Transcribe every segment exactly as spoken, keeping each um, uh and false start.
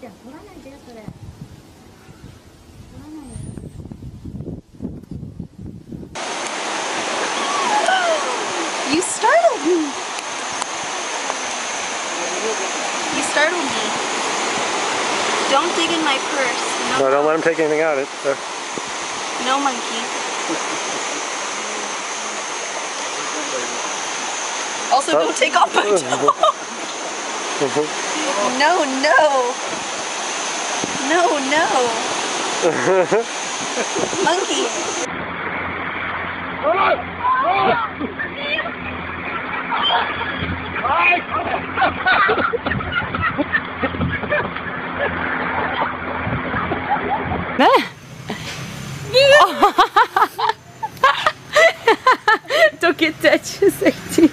You startled me. You startled me. Don't dig in my purse. No, no don't let him take anything out. It. Uh. No, monkey. Also, oh. Don't take off my toe. No, no. No, no. Monkey. Don't get that, safety.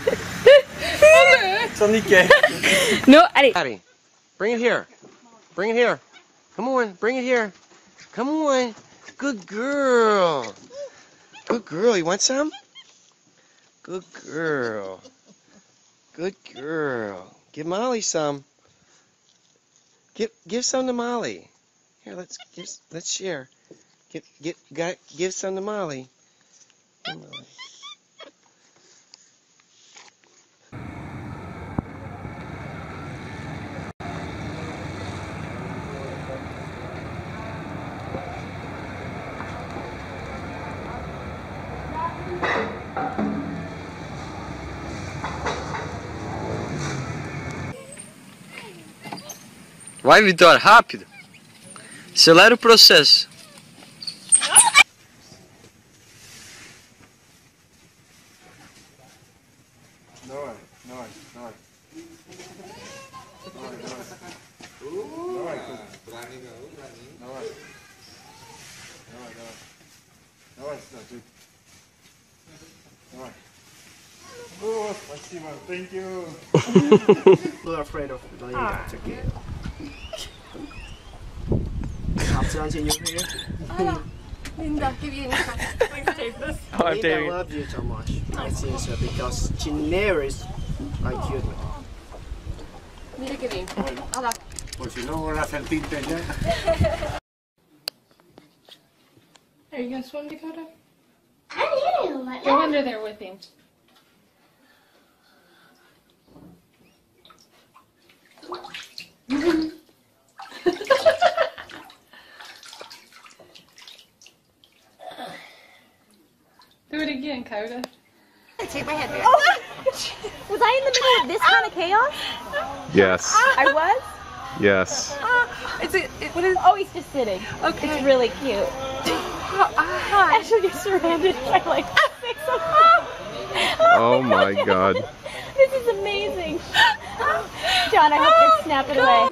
No, allez. Daddy, bring it here. Bring it here. Come on, bring it here. Come on. Good girl. Good girl. You want some? Good girl. Good girl. Give Molly some. Give give some to Molly. Here, let's give, let's share. Give give got give some to Molly. Give Molly. Vai, Vitória, rápido. Acelera o processo. Oh, спасибо. Thank you. We're afraid of lying down. It's okay. After until you're here. Linda, give you Please take this. Oh, I'm Linda taking it. loves you so much. I think so because she never is like you. Mira qué bien. Ahora. Pues si no van a hacer tinte ya. Are you gonna swim, Dakota? I am. Go under there with him. Do it again, Coda. Take my head back. Oh, was I in the middle of this kind of chaos? Yes. I was? Yes. It's a, it, what is, oh, he's just sitting. Okay. It's really cute. Oh, uh, Actually, get surrounded by like six of them. Oh my God. This is amazing. John, I hope they snap it away.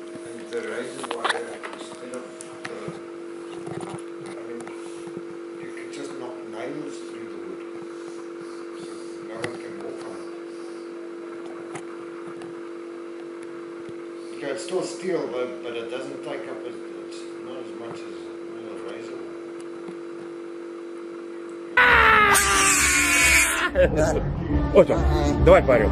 Yeah, it's still steel, but but it doesn't take up as it's not as much as a razor. Ось, давай парю.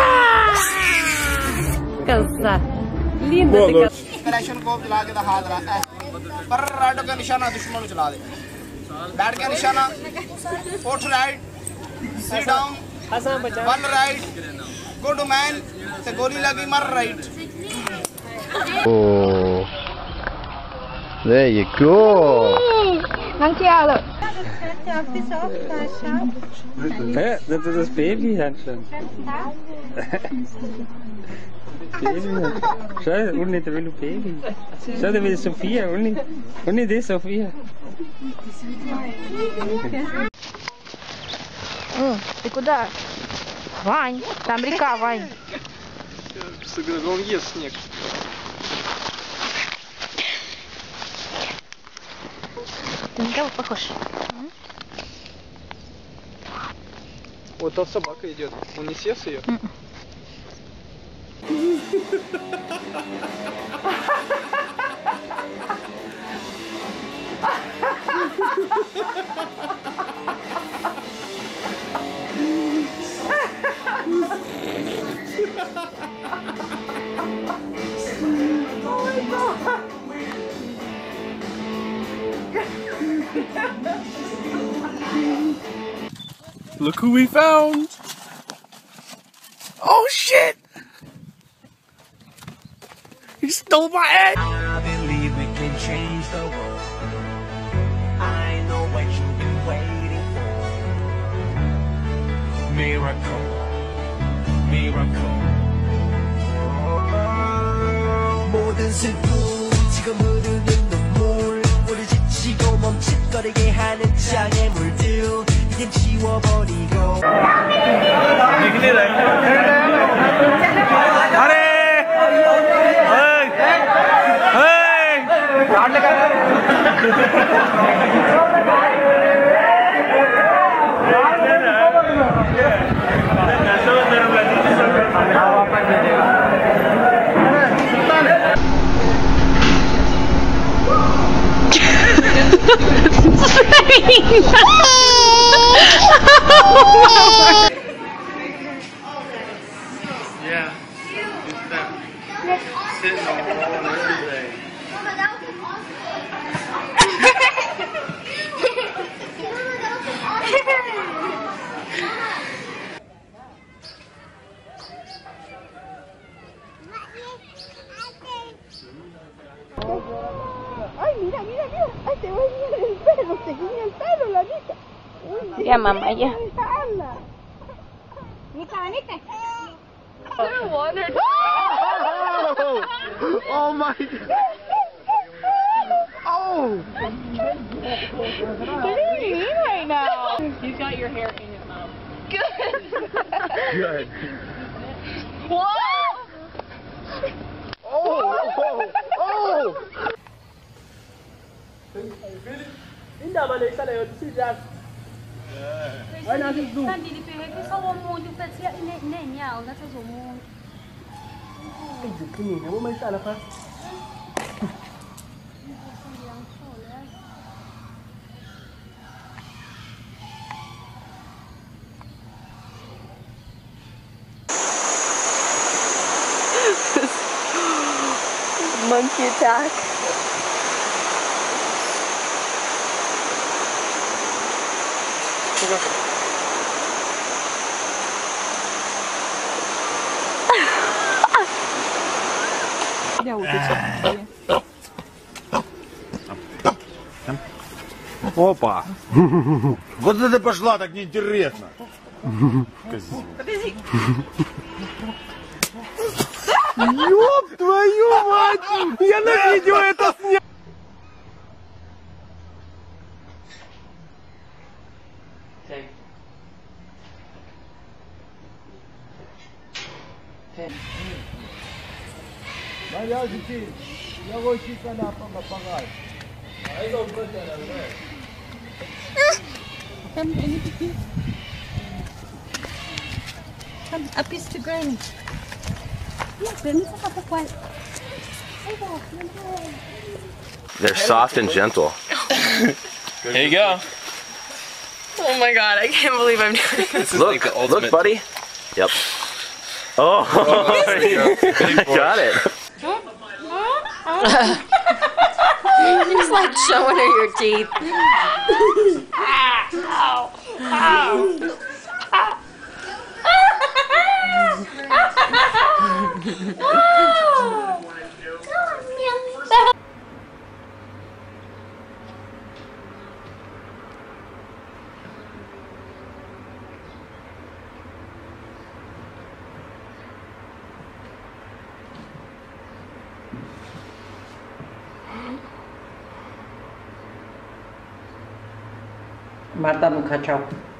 Коза. Linda такая. Correction को चला के दिखा दे रहा है पर right का निशाना दुश्मन को चला दे बैठ का निशाना fourth right sit down one right go to man से गोली लगी मर right. Oh, there you go. Dankjewel. Ja, dat is het babyhandje. Babyhandje. Schau, unten der will Baby. Schau, da will Sophia, unten. Unten die Sophia. Ты куда? Вань, там река, Вань. Он ест снег. Ты на кого похож? Вот та собака идет. Он не съест ее? Oh my God! Look who we found! Oh shit! He stole my egg! I believe we can change the world. I know what you've been waiting for. Miracle, miracle. 모든 슬픔 지금 흐르는 눈물 우리 지치고 멈칫거리게 하는 장애물들 이젠 지워버리고 Yeah, it's that sitting on the wall and everything. Ay, mira, mira, mira. Ay, te voy a mirar el pelo. Te guiña el pelo, la Anita. Uy, Ya, mamá, ya. Anita, Anita. They're wondering. Oh, oh my God. Oh! What do you mean right now? He's got your hair in his mouth. Good. Good. Whoa! Oh! Oh! Oh! Ainda mà lấy sao này xin ra. Ai nào xin dùng. Tadi di P W K sama mau juga siap ini ini ya, udah saya semua. Ini kamu main salah apa? Monkey attack. Опа! Вот это пошла, так неинтересно. Подожди. Ёб твою мать! Я на видео это снял! Olha, gente, eu vou ficar na papagaio. Aí eu vou ter a ver. Come, a piece to granny. They're soft and gentle. Here you go. Oh my god, I can't believe I'm doing this. Look, like look, buddy. Yep. Oh, got it. It's like showing her your teeth. Ow, ow, ow. Mata no cachorro.